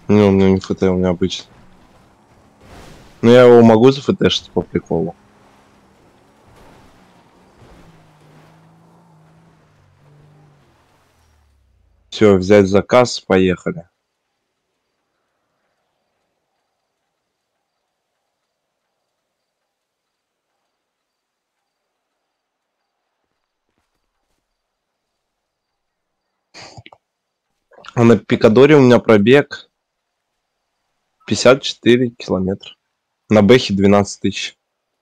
Не, у меня не ФТ, у меня обычно. Но я его могу зафтешить по приколу. Все, взять заказ, поехали. А на Пикадоре у меня пробег 54 километра. На Бэхе 12 тысяч.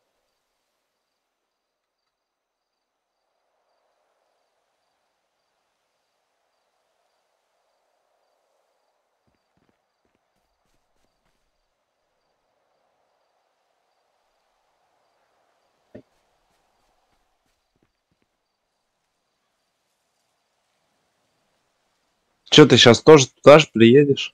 Че, ты сейчас тоже туда же приедешь?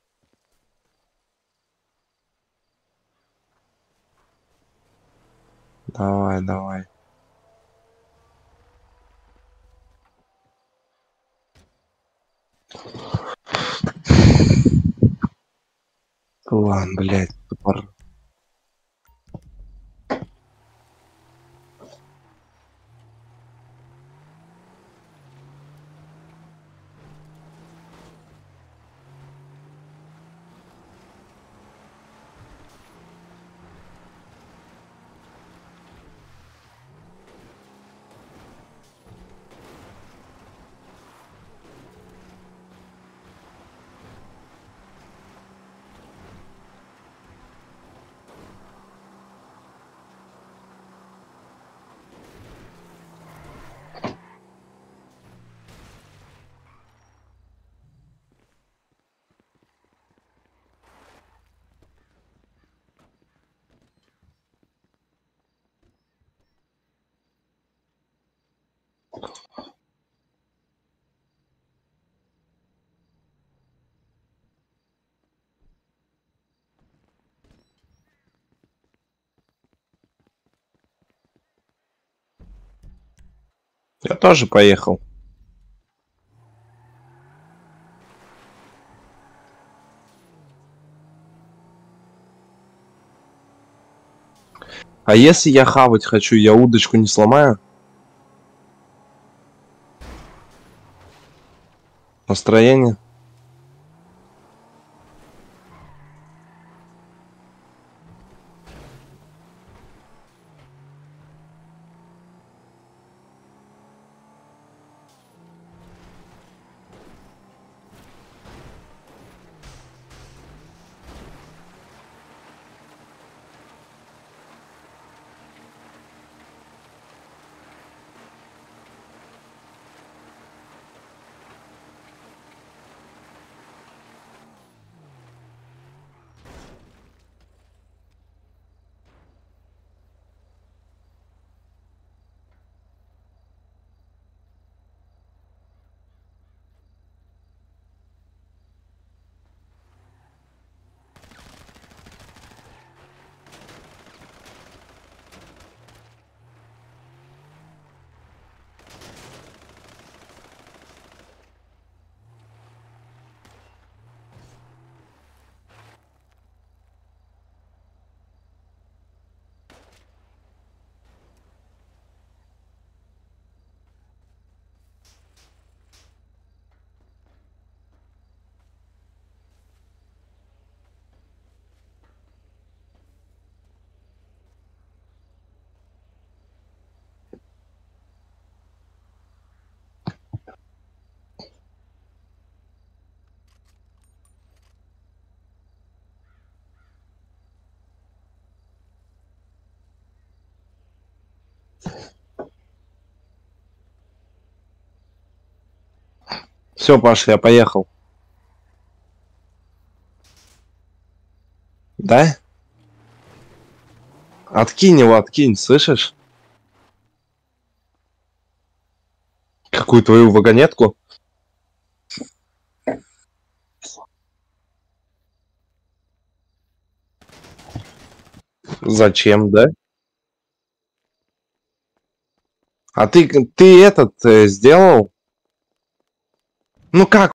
Давай, давай. Ладно, блядь, тупор. Я тоже поехал. А если я хавать хочу, я удочку не сломаю? Настроение? Все, Паша, я поехал. Да? Откинь его, откинь, слышишь? Какую твою вагонетку? Зачем, да? А ты этот сделал? Ну как?